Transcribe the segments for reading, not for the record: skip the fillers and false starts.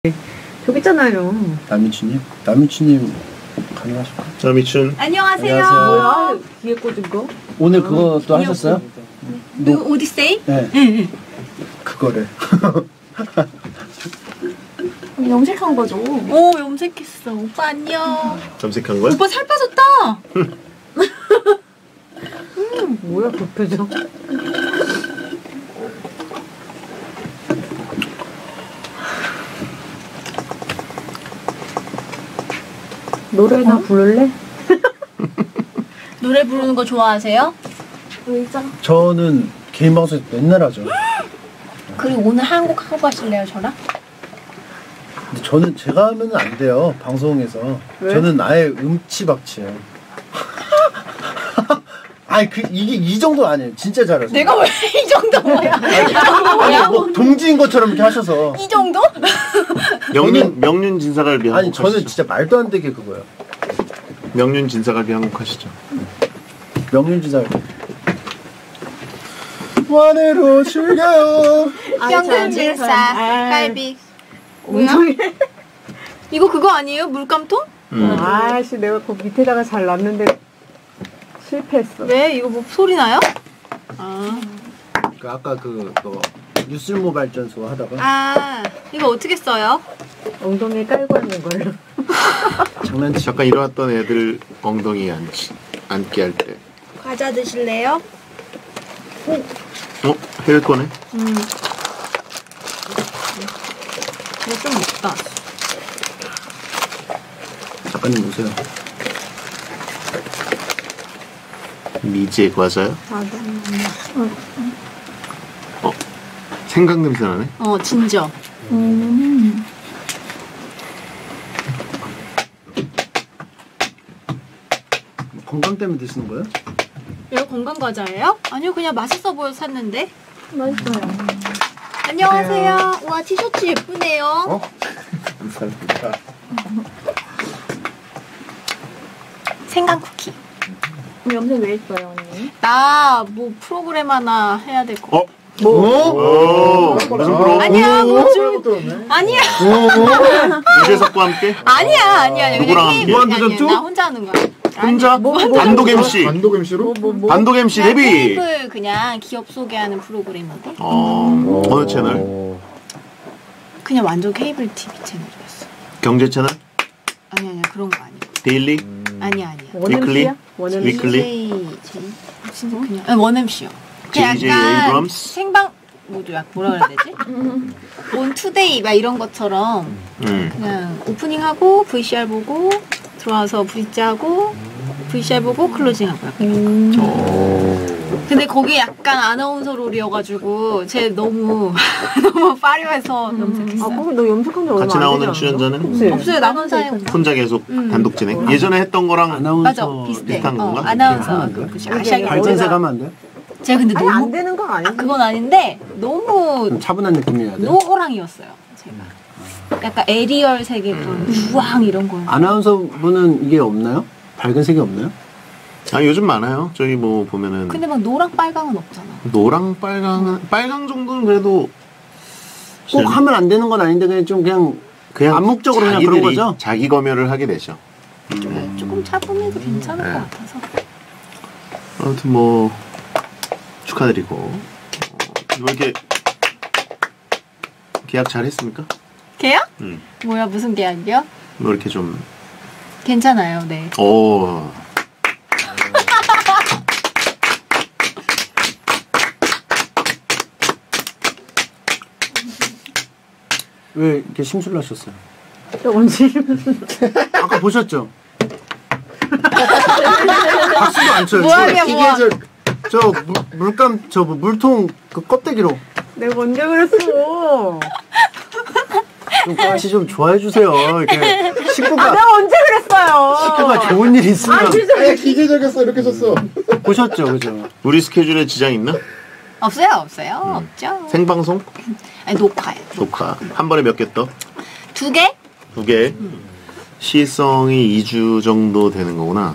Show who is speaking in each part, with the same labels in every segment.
Speaker 1: 저기 있잖아요.
Speaker 2: 남미춘님? 남미춘님 가능하실까요?
Speaker 3: 남미춘.
Speaker 4: 안녕하세요.
Speaker 1: 뭐야? 뒤에 꽂은 거?
Speaker 2: 오늘 그것도 하셨어요?
Speaker 4: 그 오디세이?
Speaker 2: 네.
Speaker 4: 네.
Speaker 2: 그거를.
Speaker 4: 염색한 거죠? 오, 염색했어. 오빠 안녕.
Speaker 3: 염색한 거야?
Speaker 4: 오빠 살 빠졌다.
Speaker 1: 뭐야 그 표정? 노래나 부를래?
Speaker 4: 노래 부르는 거 좋아하세요? 의자.
Speaker 2: 저는 개인 방송에서 맨날 하죠.
Speaker 4: 그리고 오늘 한 곡 하고 가실래요, 저랑?
Speaker 2: 근데 저는 제가 하면 안 돼요. 방송에서.
Speaker 1: 왜?
Speaker 2: 저는 아예 음치박치예요. 아니 이게 이 정도 아니에요. 진짜 잘하세요.
Speaker 4: 내가 왜 이 정도 뭐야?
Speaker 2: 아니 뭐 동지인 것처럼 이렇게 하셔서.
Speaker 4: 이 정도?
Speaker 3: 명륜 진사갈비
Speaker 2: 아니
Speaker 3: 한곡
Speaker 2: 저는
Speaker 3: 하시죠.
Speaker 2: 진짜 말도 안 되게 그거예요.
Speaker 3: 명륜 진사갈비 한곡 하시죠.
Speaker 2: 명륜지살. 완해로 즐겨요.
Speaker 4: 명륜진사 갈비. 뭐야? 이거 그거 아니에요? 물감통?
Speaker 1: 아씨 내가 그 밑에다가 잘 놨는데 실패했어.
Speaker 4: 왜? 이거 뭐 소리 나요? 아,
Speaker 2: 그 아까 그거 뉴슬모 발전소 하다가
Speaker 4: 아 이거 어떻게 써요?
Speaker 1: 엉덩이에 깔고 하는 걸로.
Speaker 2: 장난치.
Speaker 3: 잠깐 일어났던 애들 엉덩이 앉게 할 때.
Speaker 4: 과자 드실래요?
Speaker 3: 해외 거네.
Speaker 4: 이거 좀 맵다.
Speaker 2: 작가님 오세요.
Speaker 3: 미지의 과자요? 생각 냄새 나네.
Speaker 4: 진저.
Speaker 2: 건강 때문에 드시는 거예요?
Speaker 4: 이거 건강 과자예요? 아니요, 그냥 맛있어 보여서 샀는데.
Speaker 1: 맛있어요.
Speaker 4: 안녕하세요. 와, 티셔츠 예쁘네요.
Speaker 2: 감사합니다.
Speaker 4: 생강 쿠키.
Speaker 1: 염색 왜 했어요 언니?
Speaker 4: 나 뭐 프로그램 하나 해야 될 거.
Speaker 3: 오, 무슨 프로?
Speaker 4: 아니야, 아니야.
Speaker 3: 유재석과 함께?
Speaker 4: 아니야.
Speaker 3: 누구랑
Speaker 4: 그냥 게임.
Speaker 3: 무한도전 투?
Speaker 4: 나 혼자 하는 거야.
Speaker 3: 혼자? 단독 MC.
Speaker 5: 단독 MC로?
Speaker 3: 단독 MC
Speaker 4: 그냥
Speaker 3: 데뷔.
Speaker 4: 테이블 그냥 기업 소개하는 프로그램인데.
Speaker 3: 어느 채널?
Speaker 4: 그냥 완전 케이블 TV 채널이었어.
Speaker 3: 경제 채널?
Speaker 4: 아니야, 그런 거 아니야.
Speaker 3: 데일리?
Speaker 4: 아니야.
Speaker 3: 위클리?
Speaker 1: 원엠
Speaker 3: 위클리?
Speaker 4: 진짜 그냥 원엠씨요 그냥
Speaker 3: JJ
Speaker 4: 약간
Speaker 3: 에이브럼스?
Speaker 4: 생방 뭐라 그래야 되지? 온 투데이 막 이런 것처럼 그냥 오프닝하고 VCR 보고 들어와서 VC하고 VCR 보고 클로징하고 약간. 근데 거기 약간 아나운서 롤이어가지고 쟤 너무 파리해서 염색했어요.
Speaker 1: 그럼 너 염색한 지 얼마 안
Speaker 3: 같이 나오는
Speaker 1: 되지
Speaker 3: 출연자는?
Speaker 1: 그치?
Speaker 4: 없어요. 나 혼자 해.
Speaker 3: 혼자 계속 단독 진행? 예전에 했던 거랑
Speaker 2: 아나운서
Speaker 4: 맞아, 비슷해.
Speaker 3: 비슷한 건가?
Speaker 4: 아나운서
Speaker 2: 이렇게
Speaker 4: 그 아시아계
Speaker 2: 발전색 하면 안 돼요?
Speaker 4: 제가 근데
Speaker 1: 아니 안
Speaker 4: 너무
Speaker 1: 되는 건 아니지.
Speaker 4: 그건 아닌데 너무
Speaker 2: 좀 차분한 느낌이어야 돼요?
Speaker 4: 노랑이었어요. 제가 약간 에리얼 색의 주황 이런 거.
Speaker 2: 아나운서 분은 이게 없나요? 밝은 색이 없나요?
Speaker 3: 아 요즘 많아요. 저기 뭐 보면은
Speaker 4: 근데 막 노랑 빨강은 없잖아.
Speaker 3: 노랑 빨강 정도는 그래도
Speaker 2: 꼭 하면 안 되는 건 아닌데 그냥 암묵적으로 그냥 그런
Speaker 3: 자기들이
Speaker 2: 거죠?
Speaker 3: 자기 검열을 하게 되죠.
Speaker 4: 조금 차분해도 괜찮을 것 같아서.
Speaker 3: 아무튼 뭐 축하드리고 뭐 이렇게 계약 잘 했습니까?
Speaker 4: 계약?
Speaker 3: 음.
Speaker 4: 뭐야 무슨 계약이요?
Speaker 3: 뭐 이렇게 좀
Speaker 4: 괜찮아요. 네.
Speaker 2: 왜 이렇게 심술나셨어요?
Speaker 1: 언제?
Speaker 2: 아까 보셨죠? 박수도 안 쳐요.
Speaker 4: 뭐하냐,
Speaker 2: 이게
Speaker 4: 뭐하.
Speaker 2: 저 물감 물통 그 껍데기로
Speaker 1: 내가 언제 그랬어?
Speaker 2: 좀 같이 좀 좋아해 주세요. 이렇게 식구가
Speaker 1: 내가 언제 그랬어요?
Speaker 2: 식구가 좋은 일 있으면
Speaker 5: 아예 기계적이었어 이렇게 줬어.
Speaker 2: 보셨죠, 그죠?
Speaker 3: 우리 스케줄에 지장 있나?
Speaker 4: 없어요. 없죠.
Speaker 3: 생방송?
Speaker 4: 아니 녹화요.
Speaker 3: 녹화 한 번에 몇 개 떠?
Speaker 4: 2개?
Speaker 3: 2개. 시성이 2주 정도 되는 거구나.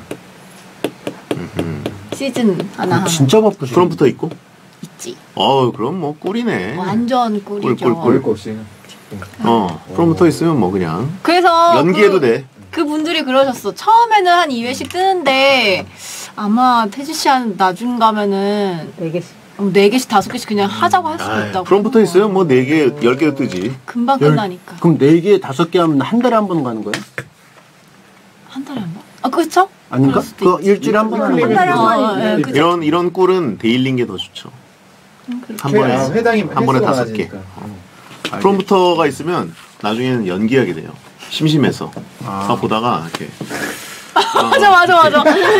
Speaker 4: 시즌 하나.
Speaker 2: 진짜 바쁘시네.
Speaker 3: 프롬프터 있고?
Speaker 4: 있지.
Speaker 3: 그럼 뭐 꿀이네.
Speaker 4: 완전 꿀이죠.
Speaker 3: 꿀.
Speaker 5: 거 없이.
Speaker 3: 프롬프터 있으면 뭐 그냥
Speaker 4: 그래서
Speaker 3: 연기해도 돼.
Speaker 4: 그분들이 그러셨어. 처음에는 한 2회씩 뜨는데 아마 태지 씨한 나중 가면은
Speaker 1: 4개씩.
Speaker 4: 4개씩 5개씩 그냥 하자고 할 수도 있다고.
Speaker 3: 프롬프터 있으면 뭐 4개, 10개도 뜨지.
Speaker 4: 금방 끝나니까.
Speaker 2: 그럼 4개, 5개 하면 한 달에 한 번 가는 거예요?
Speaker 4: 한 달에 한 번? 아, 그렇죠?
Speaker 2: 아닌가?
Speaker 4: 그럴 수도
Speaker 2: 그거
Speaker 4: 있지.
Speaker 2: 일주일에 한 번 하는
Speaker 1: 한 달에 한
Speaker 2: 거예요?
Speaker 1: 번.
Speaker 4: 네, 그죠.
Speaker 3: 이런 꿀은 데일리인 게 더 좋죠. 한 번에
Speaker 5: 회당이
Speaker 3: 한 번에 5개. 프롬프터가 있으면 나중에는 연기하게 돼요. 심심해서 보다가 이렇게
Speaker 4: 맞아.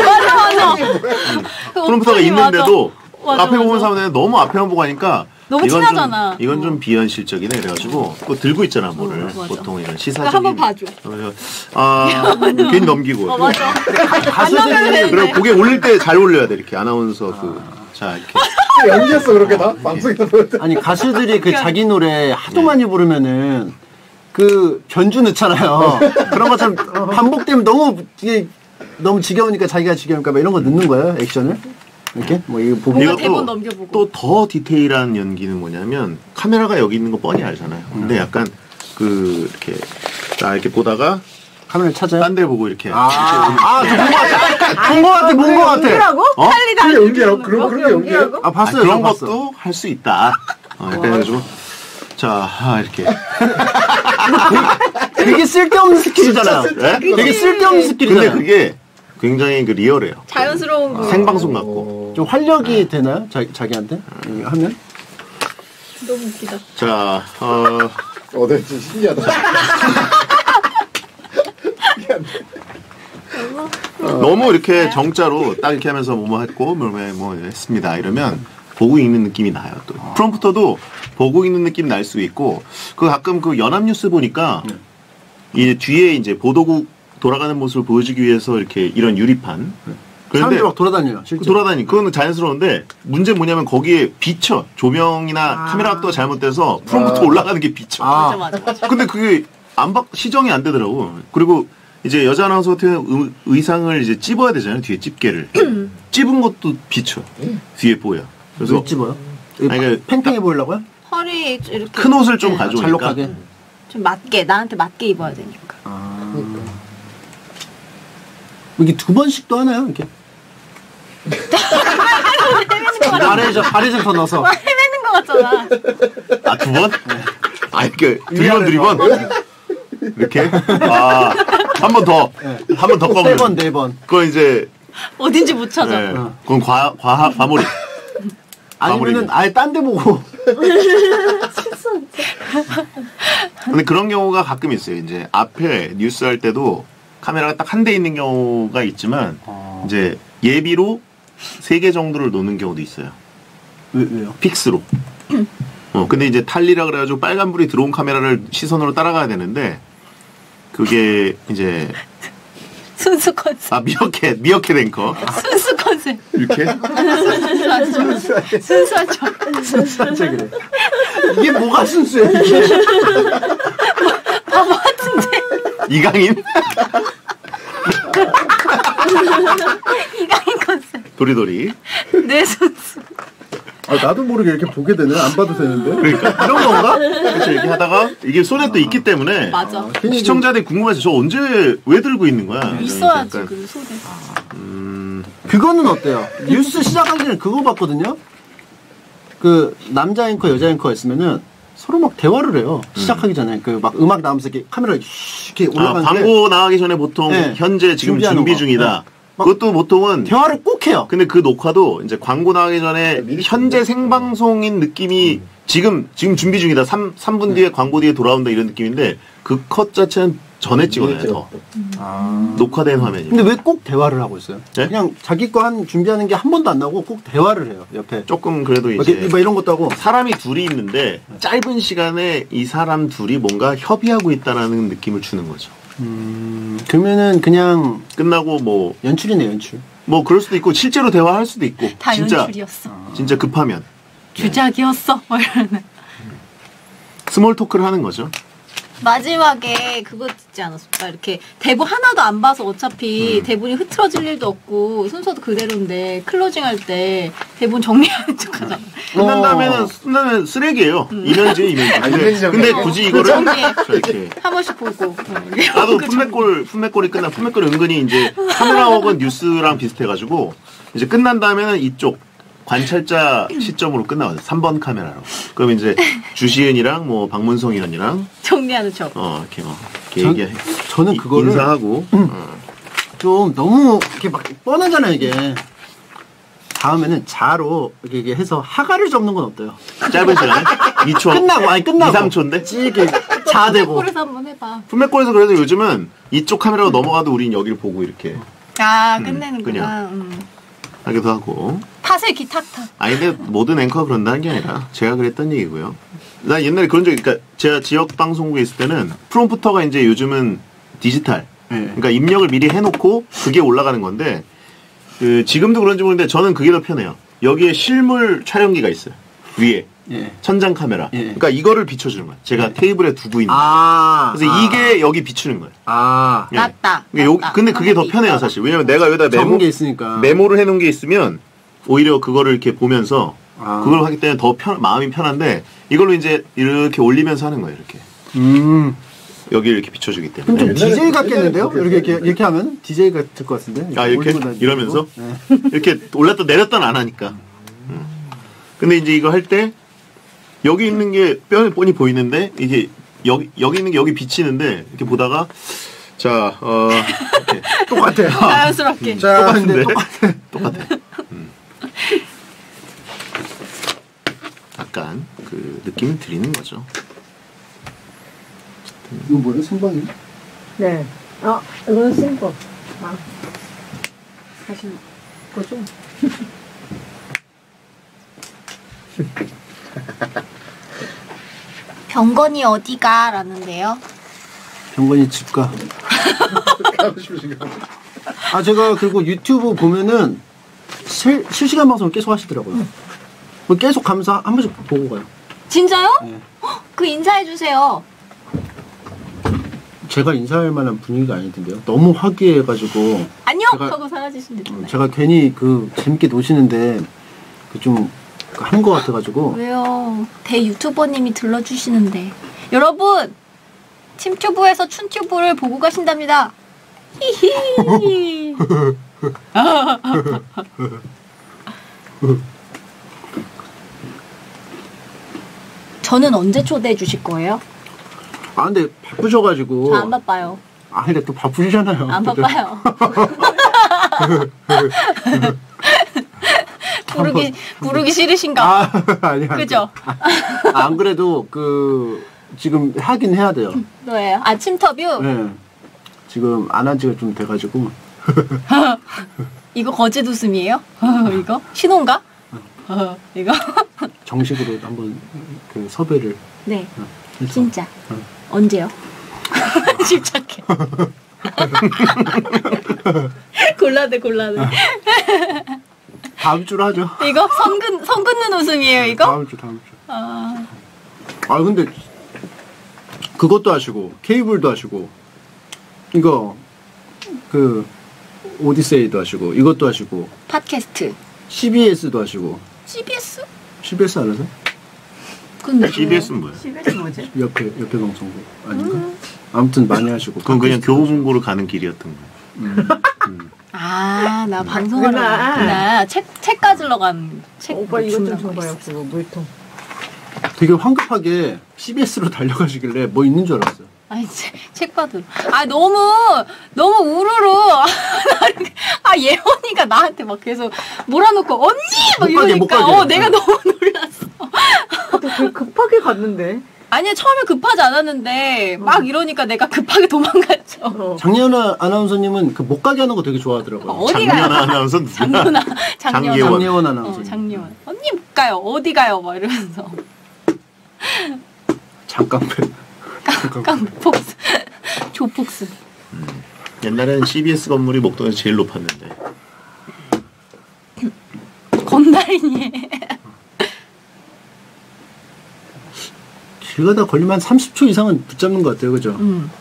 Speaker 3: 프롬프터가 있는데도
Speaker 4: 맞아,
Speaker 3: 앞에 보면
Speaker 4: 맞아.
Speaker 3: 사람들은 너무 앞에만 보고 하니까
Speaker 4: 너무
Speaker 3: 이건
Speaker 4: 친하잖아.
Speaker 3: 좀, 이건 좀 비현실적이네 그래가지고 또 들고 있잖아 뭐를
Speaker 4: 맞아.
Speaker 3: 보통 이런
Speaker 4: 그러니까
Speaker 3: 시사적인
Speaker 4: 한번 봐줘.
Speaker 3: 괜히 넘기고
Speaker 4: 맞아.
Speaker 2: 가수들이
Speaker 3: 그리고 고개 올릴 때 잘 올려야 돼 이렇게 아나운서 자 이렇게
Speaker 5: 연기했어 그렇게 다 방송에서 보였대.
Speaker 2: 아니 가수들이 그 자기 노래 하도 많이 부르면은 그 변주 넣잖아요. 그런 것처럼 반복되면 너무 지겨우니까 자기가 지겨우니까 막 이런 거 넣는 거예요 액션을 이렇게 뭐 이거 보고
Speaker 4: 뭔가 대본 넘겨보고.
Speaker 3: 또 더 디테일한 연기는 뭐냐면 카메라가 여기 있는 거 뻔히 알잖아요. 근데 약간 그 이렇게 딱 이렇게 보다가
Speaker 2: 카메라 찾아요.
Speaker 3: 딴 데 보고 이렇게
Speaker 2: 본거 같아.
Speaker 1: 연기라고?
Speaker 5: 그게 연기라고? 그런 게 연기라고?
Speaker 2: 아 봤어요.
Speaker 3: 그런
Speaker 2: 봤어.
Speaker 3: 것도 할 수 있다. 약간 해가지고 자 이렇게
Speaker 2: 되게 쓸데없는 스킬이잖아요.
Speaker 3: 네?
Speaker 2: 되게 쓸데없는
Speaker 3: 근데
Speaker 2: 스킬이잖아요.
Speaker 3: 그게 굉장히 그 리얼해요.
Speaker 4: 자연스러운 거.
Speaker 3: 생방송 같고.
Speaker 2: 좀 활력이 되나요? 자기한테 하면?
Speaker 4: 너무 웃기다.
Speaker 3: 자
Speaker 5: 네, 진짜 신기하다.
Speaker 3: 너무 이렇게 정자로 딱 이렇게 하면서 뭐 했고 뭐 했습니다 이러면 보고 있는 느낌이 나요. 또 프롬프터도 보고 있는 느낌 날 수 있고 그 가끔 그 연합뉴스 보니까 이 뒤에 이제 보도국 돌아가는 모습을 보여주기 위해서 이렇게 이런 유리판 그런데
Speaker 2: 사람들 막 돌아다녀요. 실제.
Speaker 3: 그건 자연스러운데 문제 뭐냐면 거기에 비쳐 조명이나 카메라 각도가 잘못돼서 프롬프터 올라가는 게 비쳐.
Speaker 4: 맞아.
Speaker 3: 근데 그게 시정이 안 되더라고. 그리고 이제 여자 아나운서 같은 경우는 의상을 이제 찝어야 되잖아요. 뒤에 집게를. 찝은 것도 비쳐. 뒤에 보여. 그래서
Speaker 2: 왜 집어요?
Speaker 3: 아니, 그
Speaker 2: 팽팽해 보이려고요?
Speaker 4: 허리 이렇게
Speaker 3: 큰 옷을 좀 가져오니까.
Speaker 2: 잘록하게.
Speaker 4: 좀 맞게 나한테 맞게 입어야 되니까.
Speaker 2: 이게 2번씩도 하나요? 이렇게? 발에 좀 더 넣어서.
Speaker 4: 헤매는 거 같잖아.
Speaker 3: 아, 2번? 이렇게 두리번. 이렇게? 한 번 더. 한 번 더 꺼면.
Speaker 2: 3번, 4번.
Speaker 3: 그거 이제.
Speaker 4: 어딘지 못 찾아.
Speaker 3: 네. 그건 과몰입.
Speaker 2: 아니면은 아예 딴 데 보고.
Speaker 3: 근데 그런 경우가 가끔 있어요. 이제 앞에 뉴스 할 때도 카메라가 딱 한 대 있는 경우가 있지만 이제 예비로 3개 정도를 놓는 경우도 있어요.
Speaker 2: 왜요?
Speaker 3: 픽스로. 근데 이제 탈리라 그래가지고 빨간불이 들어온 카메라를 시선으로 따라가야 되는데 그게 이제
Speaker 4: 순수 컨셉.
Speaker 3: 미어캣 앵커.
Speaker 4: 순수 컨셉.
Speaker 3: 이렇게
Speaker 4: 순수하죠.
Speaker 2: 순수하죠, 그래. 이게 뭐가 순수해, 이게.
Speaker 4: 바보 같은데.
Speaker 3: 이강인
Speaker 4: 이강인 컨셉.
Speaker 3: 도리도리.
Speaker 4: 내 순수.
Speaker 5: 나도 모르게 이렇게 보게 되네. 안 봐도 되는데.
Speaker 3: 그러니까 이런 건가? 그렇죠. 이렇게 하다가 이게 손에 또 있기 때문에
Speaker 4: 맞아.
Speaker 3: 시청자들이 궁금해서 저 언제 왜 들고 있는 거야?
Speaker 4: 있어야지
Speaker 3: 약간,
Speaker 4: 그 손에.
Speaker 2: 그거는 어때요? 뉴스 시작하기 전에 그거 봤거든요? 그, 남자 앵커, 여자 앵커가 있으면은 서로 막 대화를 해요. 시작하기 전에. 그 막 음악 나오면서 이렇게 카메라 이렇게 올라가는데.
Speaker 3: 광고 나가기 전에 보통
Speaker 2: 네.
Speaker 3: 현재 지금
Speaker 2: 준비하는
Speaker 3: 준비
Speaker 2: 거.
Speaker 3: 중이다.
Speaker 2: 네.
Speaker 3: 그것도 보통은
Speaker 2: 대화를 꼭 해요.
Speaker 3: 근데 그 녹화도 이제 광고 나가기 전에 현재 생방송인 느낌이 지금 준비 중이다. 3분 뒤에 광고 뒤에 돌아온다 이런 느낌인데 그 컷 자체는 전에 찍어놔요. 더. 녹화된 화면이.
Speaker 2: 근데 왜 꼭 대화를 하고 있어요?
Speaker 3: 네?
Speaker 2: 그냥 자기 거 준비하는 게 한 번도 안 나오고 꼭 대화를 해요. 옆에.
Speaker 3: 조금 그래도
Speaker 2: 막
Speaker 3: 이제
Speaker 2: 이런 것도 하고.
Speaker 3: 사람이 둘이 있는데 짧은 시간에 이 사람 둘이 뭔가 협의하고 있다라는 느낌을 주는 거죠.
Speaker 2: 그러면은 그냥
Speaker 3: 끝나고 뭐
Speaker 2: 연출이네, 연출.
Speaker 3: 그럴 수도 있고 실제로 대화할 수도 있고
Speaker 4: 다
Speaker 3: 진짜
Speaker 4: 연출이었어.
Speaker 3: 진짜 급하면
Speaker 4: 주작이었어. 뭐 이러는.
Speaker 3: 스몰 토크를 하는 거죠.
Speaker 4: 마지막에 그거 듣지 않았을까? 이렇게 대본 하나도 안 봐서 어차피 대본이 흐트러질 일도 없고 순서도 그대로인데 클로징 할 때 대본 정리하는 척 하잖아.
Speaker 3: 끝난 다음에는 쓰레기예요. 이면지. 근데 굳이 이거를
Speaker 4: 정리해.
Speaker 3: 이렇게
Speaker 4: 한 번씩 보고.
Speaker 3: 나도 품맥골이 끝나. 품맥골이 은근히 이제 카메라웍은 뉴스랑 비슷해가지고 이제 끝난 다음에는 이쪽 관찰자 시점으로 끝나거든. 3번 카메라로. 그럼 이제 주시은이랑 뭐 박문성 의원이랑
Speaker 4: 정리하는 척.
Speaker 3: 이렇게 이렇게 얘기해.
Speaker 2: 저는 그거를
Speaker 3: 인사하고
Speaker 2: 좀 너무 이렇게 막 뻔하잖아요 이게. 다음에는 자로 이렇게 해서 하가를 접는 건 어때요?
Speaker 3: 짧은 시간에 2초
Speaker 2: 끝나고
Speaker 3: 2, 3초인데
Speaker 2: 찌게 자대고.
Speaker 4: 폴에서 한번 해봐.
Speaker 3: 품맥골에서 그래도 요즘은 이쪽 카메라로 넘어가도 우린 여기를 보고 이렇게
Speaker 4: 아 끝내는구나.
Speaker 3: 그냥. 하기도 하고.
Speaker 4: 탓을 기탁탁.
Speaker 3: 아니 근데 모든 앵커가 그런다는 게 아니라 제가 그랬던 얘기고요. 나 옛날에 그런 적이 그러니까 제가 지역 방송국에 있을 때는 프롬프터가 이제 요즘은 디지털. 그러니까 입력을 미리 해놓고 그게 올라가는 건데 지금도 그런지 모르는데 저는 그게 더 편해요. 여기에 실물 촬영기가 있어요. 위에. 천장 카메라. 그러니까 이거를 비춰주는 거야. 제가 테이블에 두고 있는. 그래서 이게 여기 비추는 거예요.
Speaker 4: 낫다.
Speaker 3: 근데 그게 더 편해요, 사실. 왜냐면 내가 여기다
Speaker 2: 게 있으니까.
Speaker 3: 메모를 해놓은 게 있으면 오히려 그거를 이렇게 보면서 그걸 하기 때문에 더 마음이 편한데 이걸로 이제 이렇게 올리면서 하는 거예요, 이렇게. 여기를 이렇게 비춰주기 때문에.
Speaker 2: 좀 DJ 같겠는데요? 이렇게 하면 DJ 같을 것 같은데.
Speaker 3: 이렇게 이러면서 이렇게 올렸다 내렸다는 안 하니까. 근데 이제 이거 할 때 여기 있는 게 뻔히 보이는데 이게 여기 있는 게 여기 비치는데 이렇게 보다가 자 이렇게
Speaker 2: 똑같아요.
Speaker 4: 자연스럽게.
Speaker 3: 똑같은데 똑같아. 약간 그 느낌을 드리는 거죠.
Speaker 5: 이거 뭐예요? 선방이?
Speaker 1: 네. 이거는 심법. 사실 거죠.
Speaker 4: 병건이 어디가? 라는데요.
Speaker 2: 병건이 집가. 제가 그리고 유튜브 보면은 실시간 방송을 계속 하시더라고요. 계속 가면서 한 번씩 보고 가요.
Speaker 4: 진짜요?
Speaker 2: 네.
Speaker 4: 그 인사해주세요.
Speaker 2: 제가 인사할 만한 분위기가 아니던데요. 너무 화기해가지고.
Speaker 4: 안녕! 하고 사라지시면 되잖아요.
Speaker 2: 제가 괜히 재밌게 노시는데 좀 한 것 같아가지고.
Speaker 4: 왜요? 대 유튜버님이 들러주시는데. 여러분! 팀튜브에서 춘튜브를 보고 가신답니다. 히히. 저는 언제 초대해 주실 거예요?
Speaker 2: 근데 바쁘셔가지고.
Speaker 4: 저 안 바빠요.
Speaker 2: 근데 또 바쁘시잖아요.
Speaker 4: 안 바빠요. 부르기 싫으신가?
Speaker 2: 아니야.
Speaker 4: 그죠?
Speaker 2: 안 그래도 지금 하긴 해야 돼요.
Speaker 4: 뭐예요? 아침터뷰?
Speaker 2: 네. 지금 안 한 지가 좀 돼가지고.
Speaker 4: 이거 거짓 웃음이에요? 이거? 신혼가? 이거?
Speaker 2: 정식으로 한번 섭외를.
Speaker 4: 네.
Speaker 2: 해서.
Speaker 4: 진짜. 언제요? 집착해. 골라대.
Speaker 2: 다음 주로 하죠.
Speaker 4: 이거 성 긋는 웃음이에요, 이거?
Speaker 2: 다음 주. 근데 그것도 하시고 케이블도 하시고 이거 오디세이도 하시고 이것도 하시고
Speaker 4: 팟캐스트.
Speaker 2: CBS도 하시고.
Speaker 4: CBS?
Speaker 2: CBS 알아서?
Speaker 4: 근데
Speaker 3: CBS는 뭐예요?
Speaker 1: CBS 뭐지?
Speaker 2: 옆에 방송국 아닌가? 아무튼 많이 하시고.
Speaker 3: 그건 그냥 교보문고로 가는 길이었던 거예요.
Speaker 4: 나 방송하러 갔구나. 책 가지러 간 책.
Speaker 1: 오빠 이것 좀
Speaker 4: 준다고
Speaker 1: 줘봐요.
Speaker 4: 했어.
Speaker 1: 그거 물통.
Speaker 2: 되게 황급하게 CBS로 달려가시길래 뭐 있는 줄 알았어요.
Speaker 4: 아니 책 받으러. 너무 우르르. 예원이가 나한테 막 계속 몰아놓고 언니 막 이러니까 내가 너무 놀랐어.
Speaker 1: 되게 급하게 갔는데.
Speaker 4: 아니야 처음에 급하지 않았는데 막 이러니까 내가 급하게 도망갔죠.
Speaker 2: 장예원 아나운서님은 못 가게 하는 거 되게 좋아하더라고요.
Speaker 4: 어디
Speaker 3: 장예원
Speaker 4: 가요?
Speaker 3: 아나운서 누구야?
Speaker 2: 장예원 아나운서.
Speaker 4: 장예원. 언니 못 가요. 어디 가요? 막 이러면서.
Speaker 2: 잠깐만.
Speaker 4: 깡폭스. 조폭스.
Speaker 3: 옛날엔 CBS 건물이 목동에서 제일 높았는데.
Speaker 4: 건달이니.
Speaker 2: 길 가다 걸리면 한 30초 이상은 붙잡는 것 같아요, 그죠?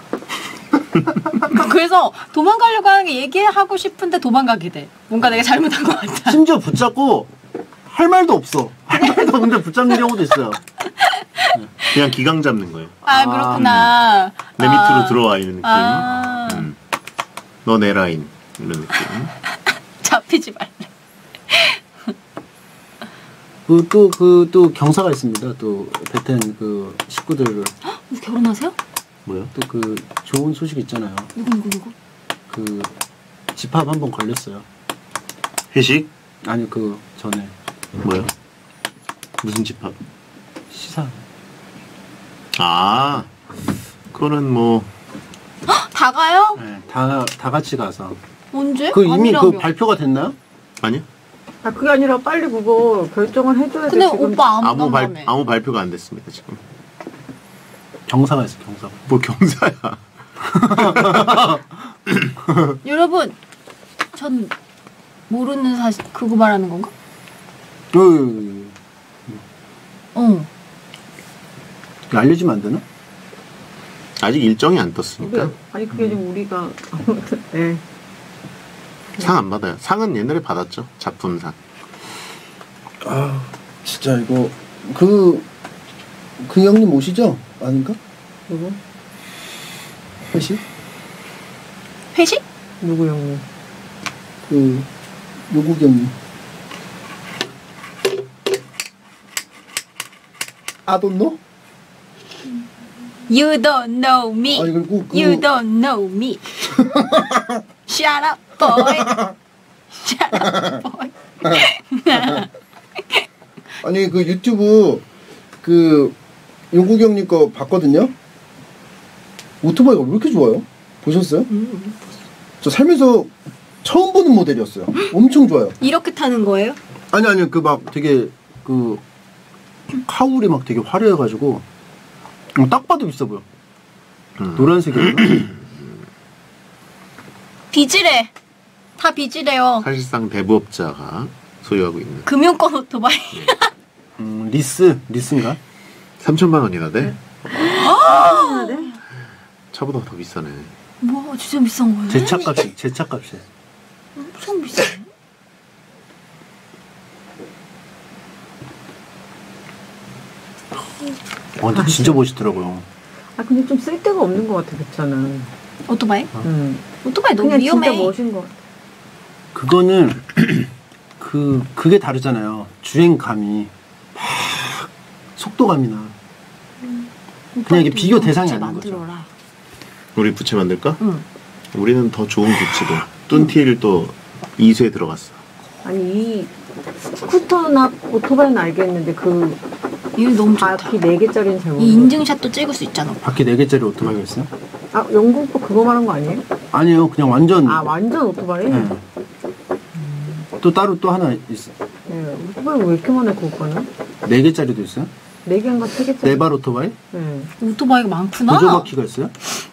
Speaker 4: 그래서 도망가려고 하는 게 얘기하고 싶은데 도망가게 돼. 뭔가 내가 잘못한 것 같아.
Speaker 2: 심지어 붙잡고 할 말도 없어. 할 말도 없는데 붙잡는 경우도 있어요.
Speaker 3: 그냥 기강 잡는 거예요.
Speaker 4: 아, 그렇구나.
Speaker 3: 내 밑으로 들어와 있는 느낌.
Speaker 4: 아.
Speaker 3: 너 내 라인 이런 느낌.
Speaker 4: 잡히지 말래.
Speaker 2: 또 경사가 있습니다. 또 베텐 그 식구들
Speaker 4: 결혼하세요?
Speaker 3: 뭐요?
Speaker 2: 또 그 좋은 소식 있잖아요.
Speaker 4: 누구?
Speaker 2: 그 집합 한 번 걸렸어요.
Speaker 3: 회식?
Speaker 2: 아니 그 전에
Speaker 3: 뭐요? 무슨 집합?
Speaker 2: 시사.
Speaker 3: 아, 그거는 뭐
Speaker 4: 다 가요?
Speaker 2: 네, 다 같이 가서.
Speaker 4: 언제?
Speaker 2: 그 이미 그
Speaker 4: 아니라며.
Speaker 2: 발표가 됐나요?
Speaker 3: 아니요?
Speaker 1: 아 그게 아니라 빨리 그거 결정을 해줘야 돼.
Speaker 4: 근데
Speaker 1: 지금.
Speaker 4: 오빠 안 간다며.
Speaker 3: 아무 발표가 안 됐습니다 지금.
Speaker 2: 경사가 있어 경사가.
Speaker 3: 뭐 경사야?
Speaker 4: 여러분, 전 모르는 사실 그거 말하는 건가? 어.
Speaker 2: 알려주면 안 되나?
Speaker 3: 아직 일정이 안 떴으니까
Speaker 1: 아니 그게 좀 우리가 아무튼 네.
Speaker 3: 상 안 받아요. 상은 옛날에 받았죠. 작품상.
Speaker 2: 아 진짜 이거 그 형님 오시죠? 아닌가?
Speaker 1: 누구?
Speaker 2: 회식?
Speaker 4: 회식?
Speaker 1: 누구 형님?
Speaker 2: 그 요국 형님. I don't know?
Speaker 4: You don't know me.
Speaker 2: 아니 그리고
Speaker 4: You don't know me. Shut up, boy. Shut up, boy.
Speaker 2: 아니 그 유튜브 그 용국 형님 거 봤거든요. 오토바이가 왜 이렇게 좋아요? 보셨어요? 저 살면서 처음 보는 모델이었어요. 엄청 좋아요.
Speaker 4: 이렇게 타는 거예요?
Speaker 2: 아니 그 막 되게 그 카울이 막 되게 화려해가지고 딱 봐도 비싸 보여. 노란색이에요.
Speaker 4: 비지래. 다 비지래요.
Speaker 3: 사실상 대부업자가 소유하고 있는
Speaker 4: 금융권 오토바이.
Speaker 2: 리스인가?
Speaker 3: 3천만 원이나 돼?
Speaker 1: 해야 돼?
Speaker 3: 차보다 더 비싸네.
Speaker 4: 뭐 진짜 비싼 거예요?
Speaker 2: 제 차값이.
Speaker 4: 엄청 비싸네.
Speaker 2: 근데 진짜 멋있더라고요.
Speaker 1: 아 근데 좀 쓸데가 없는 것 같아 그차는.
Speaker 4: 오토바이? 오토바이 너무
Speaker 1: 그냥
Speaker 4: 위험해.
Speaker 1: 진짜 멋인 것 같아.
Speaker 2: 그거는 그게 다르잖아요. 주행감이 막 속도감이 나. 그냥 이게 비교 대상이 아닌 거죠.
Speaker 4: 만들어라.
Speaker 3: 우리 부채 만들까?
Speaker 4: 응.
Speaker 3: 우리는 더 좋은 부채도 뚠티를 또 2쇄에 들어갔어.
Speaker 1: 아니 이 스쿠터나 오토바이는 알겠는데 그
Speaker 4: 이거 너무 좋다.
Speaker 1: 바퀴 4개짜리는 잘
Speaker 4: 이
Speaker 1: 모르겠어.
Speaker 4: 인증샷도 찍을 수 있잖아.
Speaker 2: 바퀴 4개짜리 오토바이가 있어요?
Speaker 1: 아 영국 거 그거 말한 거 아니에요?
Speaker 2: 아니에요. 그냥 완전.
Speaker 1: 아 완전 오토바이?
Speaker 2: 네. 또 따로 또 하나 있어.
Speaker 1: 네. 오토바이 왜 이렇게 많아요 그 오빠는?
Speaker 2: 4개짜리도 있어요?
Speaker 1: 4개인가 3개짜리?
Speaker 2: 4발 오토바이?
Speaker 1: 네.
Speaker 4: 오토바이가 많구나.
Speaker 2: 보조 바퀴가 있어요?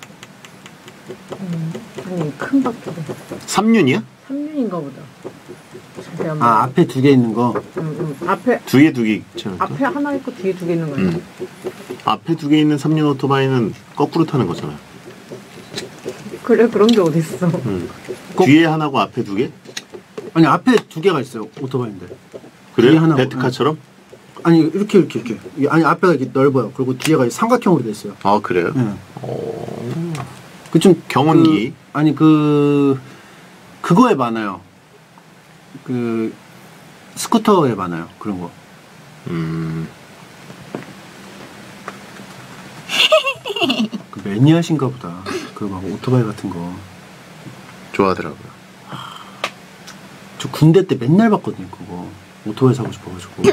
Speaker 1: 아니 큰 바퀴.
Speaker 3: 3륜이야?
Speaker 1: 3륜인가 보다. 자세히 한번.
Speaker 2: 아 앞에 2개 있는 거.
Speaker 1: 앞에
Speaker 3: 뒤에 2개 있잖아.
Speaker 1: 앞에 하나 있고 뒤에 2개 있는 거예요.
Speaker 3: 앞에 2개 있는 3륜 오토바이는 거꾸로 타는 거잖아.
Speaker 1: 그래 그런 게 어딨어.
Speaker 3: 뒤에 하나고 앞에 2개?
Speaker 2: 아니 앞에 2개가 있어요. 오토바이인데.
Speaker 3: 그래요?
Speaker 2: 뒤에 하나고,
Speaker 3: 베트카처럼?
Speaker 2: 아니 이렇게. 아니 앞에가 이렇게 넓어요. 그리고 뒤에가 삼각형으로 돼 있어요.
Speaker 3: 아 그래요?
Speaker 2: 네. 그 좀
Speaker 3: 경운기?
Speaker 2: 아니 그거에 많아요. 그 스쿠터에 많아요. 그런 거. 그 매니아신가 보다. 그 막 오토바이 같은 거.
Speaker 3: 좋아하더라고요.
Speaker 2: 저 군대 때 맨날 봤거든요. 그거 오토바이 사고 싶어가지고.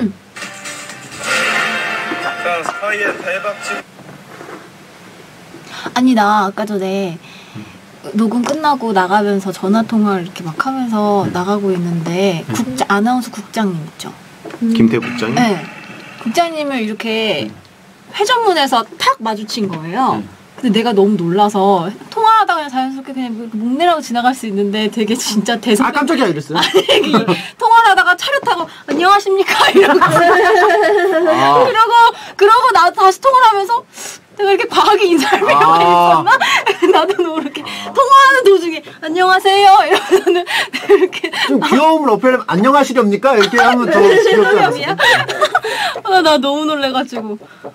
Speaker 4: 아니 나 아까 전에 녹음 끝나고 나가면서 전화 통화를 이렇게 막 하면서 나가고 있는데 아나운서 국장님 있죠?
Speaker 3: 김태우 국장님?
Speaker 4: 네. 국장님을 이렇게 회전문에서 탁 마주친 거예요. 근데 내가 너무 놀라서 통화하다가 그냥 자연스럽게 그냥 이렇게 목내라고 지나갈 수 있는데 되게 진짜 대성.
Speaker 2: 아 깜짝이야 이랬어요.
Speaker 4: 통화를 하다가 차를 타고 안녕하십니까 이러고 그러고 나 다시 통화를 하면서 내가 이렇게 과하게 인사를 해야 있었나? 나도 모르게 통화하는 도중에 안녕하세요 이러면서는 이렇게
Speaker 2: 좀 귀여움을 어필하면 안녕하시렵니까? 이렇게 하면 더 귀엽지 않았어요?
Speaker 4: 나 너무 놀래가지고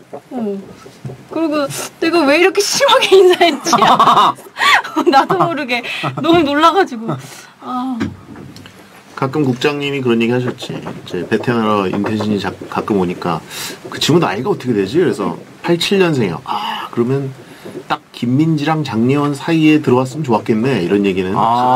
Speaker 4: 그리고 내가 왜 이렇게 심하게 인사했지? 나도 모르게 너무 놀라가지고
Speaker 3: 가끔 국장님이 그런 얘기 하셨지. 이제 베테랑으로 인태진이 가끔 오니까 그 친구 나이가 어떻게 되지? 그래서 87년생이요. 아 그러면 딱 김민지랑 장례원 사이에 들어왔으면 좋았겠네. 이런 얘기는.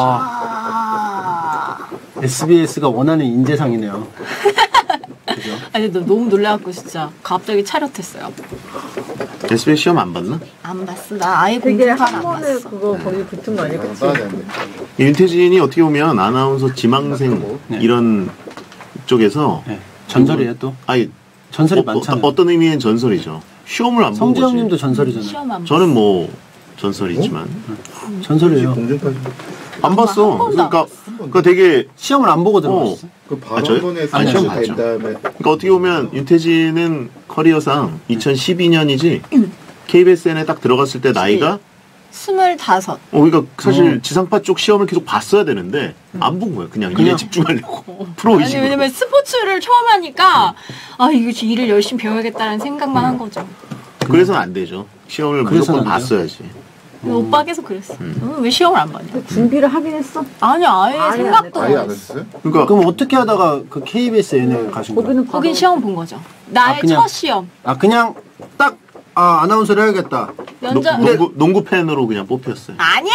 Speaker 2: SBS가 원하는 인재상이네요. 그죠?
Speaker 4: 아니 너무 놀래갖고 진짜 갑자기 차렷했어요.
Speaker 3: SBS 시험 안 봤나?
Speaker 4: 안 봤어. 나 아예
Speaker 1: 되게
Speaker 4: 공부판
Speaker 1: 한
Speaker 4: 안
Speaker 1: 번에
Speaker 4: 봤어.
Speaker 1: 그거 거기 붙은 거 아니야? 그치?
Speaker 5: 써야 되는데.
Speaker 3: 윤태진이 어떻게 보면 아나운서 지망생
Speaker 2: 네.
Speaker 3: 이런 쪽에서
Speaker 2: 네. 전설이에요 또.
Speaker 3: 아니
Speaker 2: 전설이 많잖아요.
Speaker 3: 어떤 의미의 전설이죠. 시험을 안 본 거지.
Speaker 2: 성재형님도 전설이잖아요.
Speaker 4: 시험 안 봤어.
Speaker 3: 저는 뭐 전설이지만
Speaker 2: 전설이에요.
Speaker 5: 공중파지.
Speaker 3: 안 봤어.
Speaker 4: 한 번도 안
Speaker 3: 그러니까 되게
Speaker 2: 시험을 안 보고 들어갔어.
Speaker 5: 그 바로
Speaker 3: 저요?
Speaker 5: 한 번에
Speaker 3: 아니, 시험
Speaker 5: 된
Speaker 3: 봤죠.
Speaker 5: 다음에
Speaker 3: 그러니까 어떻게 보면 윤태진은 커리어상 2012년이지 KBSN에 딱 들어갔을 때 나이가
Speaker 4: 25.
Speaker 3: 그러니까 사실 지상파 쪽 시험을 계속 봤어야 되는데 안 본 거예요. 그냥 일에 집중하려고 프로
Speaker 4: 아니
Speaker 3: 의식으로.
Speaker 4: 왜냐면 스포츠를 처음 하니까 이거 일을 열심히 배워야겠다는 생각만 한 거죠.
Speaker 3: 그래서는 안 되죠. 시험을
Speaker 2: 그래서는
Speaker 3: 무조건
Speaker 2: 안 돼요?
Speaker 3: 봤어야지.
Speaker 4: 오빠 계속 그랬어. 너는 왜 시험을 안 봤냐?
Speaker 1: 준비를 하긴 했어.
Speaker 4: 아니야 아예
Speaker 1: 아예
Speaker 4: 생각도
Speaker 5: 아예
Speaker 4: 안
Speaker 5: 안
Speaker 4: 했어.
Speaker 5: 했어요?
Speaker 3: 그러니까
Speaker 2: 그럼 어떻게 하다가 그 KBSN에 가신 거예요?
Speaker 1: 거기는
Speaker 4: 거긴 시험 본 거죠. 나의
Speaker 2: 그냥-
Speaker 4: 첫 시험.
Speaker 2: 아 그냥 딱 아나운서를 해야겠다.
Speaker 4: 면접.
Speaker 3: 농구 팬으로 그냥 뽑혔어요.
Speaker 4: 아니야.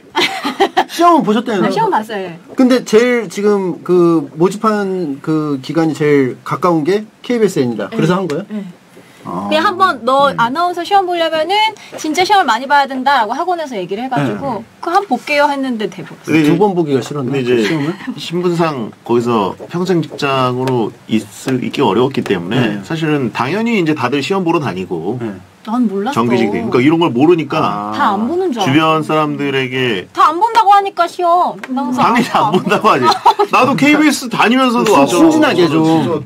Speaker 2: 시험은 보셨다는
Speaker 4: 나 시험 봤어요.
Speaker 2: 근데 제일 지금 그 모집한 그 기간이 제일 가까운 게 KBSN이다. 그래서 한 거예요?
Speaker 4: 네. 그냥 한번 너 아나운서 시험 보려면은 진짜 시험을 많이 봐야 된다라고 학원에서 얘기를 해가지고 그 한 볼게요 했는데 대부분.
Speaker 3: 근데 이제-
Speaker 2: 두 번 보기가 싫었나?
Speaker 3: 근데 이제
Speaker 2: 시험을?
Speaker 3: 신분상 거기서 평생 직장으로 있기 어려웠기 때문에
Speaker 2: 네.
Speaker 3: 사실은 당연히 이제 다들 시험 보러 다니고
Speaker 2: 네.
Speaker 4: 난 몰랐어.
Speaker 3: 정규직 돼. 그러니까 이런 걸 모르니까
Speaker 4: 다 안 보는 줄 알아.
Speaker 3: 주변 사람들에게
Speaker 4: 다 안 본다고 하니까 시험. 항상
Speaker 3: 당연히 안 본다고 하지. 나도 KBS 다니면서도 와서
Speaker 2: 순진하게 좀.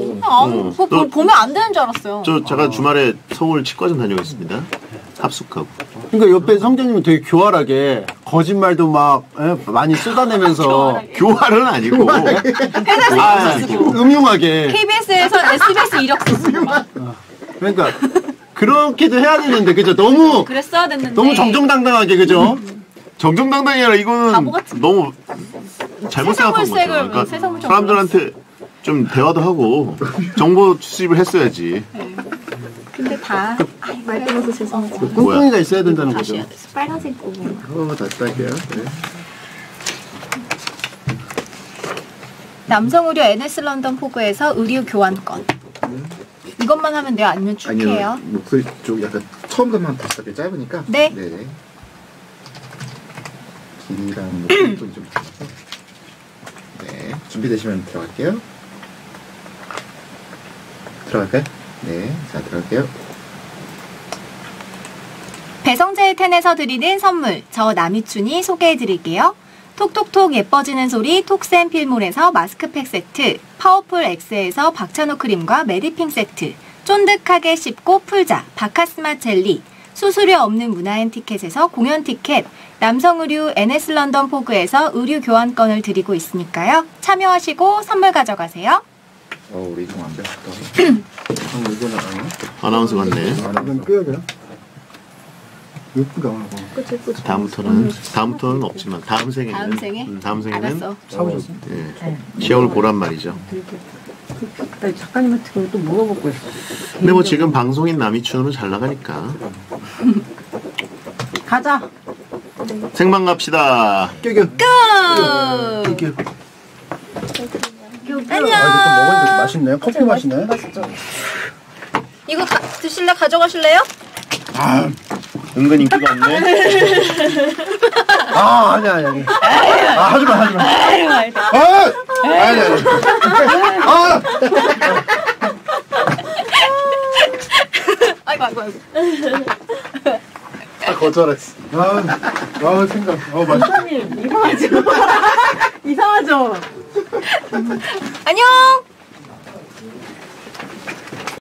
Speaker 4: 보면 안 되는 줄 알았어요.
Speaker 3: 저 제가 주말에 서울 치과점 다녀오겠습니다. 합숙하고.
Speaker 2: 그러니까 옆에 성재님은 되게 교활하게 거짓말도 막 많이 쏟아내면서
Speaker 3: 교활은 아니고
Speaker 2: 음흉하게.
Speaker 4: KBS에서 SBS 이력서 쓰고 막
Speaker 2: 그러니까 그렇게도 해야 되는데 그죠? 너무
Speaker 4: 그랬어야 됐는데.
Speaker 2: 너무 정정당당하게 그죠?
Speaker 3: 정정당당이 아니라 이거는
Speaker 4: 바보같이.
Speaker 3: 너무 잘못 생각한 거죠.
Speaker 4: 세상을
Speaker 3: 그러니까
Speaker 4: 세상을 좀
Speaker 3: 사람들한테 좀 대화도 하고 정보 수집을 했어야지.
Speaker 4: 근데 다
Speaker 1: 말끊어서 죄송해요.
Speaker 2: 꿍꿍이가 있어야 된다는
Speaker 4: 다시
Speaker 2: 거죠.
Speaker 4: 해야 돼. 빨간색 부분.
Speaker 5: 다시 할게요. 네.
Speaker 4: 남성 의료 NS 런던 포구에서 의료 교환권. 이것만 하면 돼요? 아니면 쭉 해요?
Speaker 5: 아니요, 목소리 쪽 약간 처음 것만 다시 할게요. 짧으니까.
Speaker 4: 네.
Speaker 5: 네네. 길이랑 목소리 쪽이 좀 달라서. 네, 준비되시면 들어갈게요. 들어갈까요? 네, 자 들어갈게요.
Speaker 4: 배성재의 텐에서 드리는 선물. 저 남이춘이 소개해드릴게요. 톡톡톡 예뻐지는 소리 톡센필몰에서 마스크팩 세트, 파워풀 X에서 박찬호 크림과 메디핑 세트, 쫀득하게 씹고 풀자 바카스마 젤리, 수수료 없는 문화엔 티켓에서 공연 티켓, 남성 의류 NS 런던 포그에서 의류 교환권을 드리고 있으니까요. 참여하시고 선물 가져가세요.
Speaker 5: 우리 좀 완벽하다. 이거는 아니야?
Speaker 3: 아나운서 같네.
Speaker 2: 이건 끄야 돼요? 예쁘다.
Speaker 3: 다음부터는 없지만 다음 생에는
Speaker 4: 다음 생에?
Speaker 3: 다음 생에는
Speaker 4: 알았어.
Speaker 2: 사오셨어.
Speaker 3: 예, 시험을 보란 말이죠.
Speaker 1: 나 작가님한테 그걸 또 물어보고 있어.
Speaker 3: 근데 뭐 지금 방송인 남이춘으로 잘 나가니까
Speaker 1: 가자.
Speaker 3: 생방 갑시다.
Speaker 2: 껴.
Speaker 4: 끝!
Speaker 2: 껴.
Speaker 4: 안녕.
Speaker 2: 이거 또 먹으니까 맛있네요. 커피 맛이네.
Speaker 4: 이거 드실래? 가져가실래요?
Speaker 3: 은근 인기가 없네.
Speaker 2: 아니. 하지마. 아니.
Speaker 4: 아이고.
Speaker 5: 거절했어. 생각. 맛있어.
Speaker 1: 선생님 이상하죠? 이상하죠?
Speaker 4: 안녕.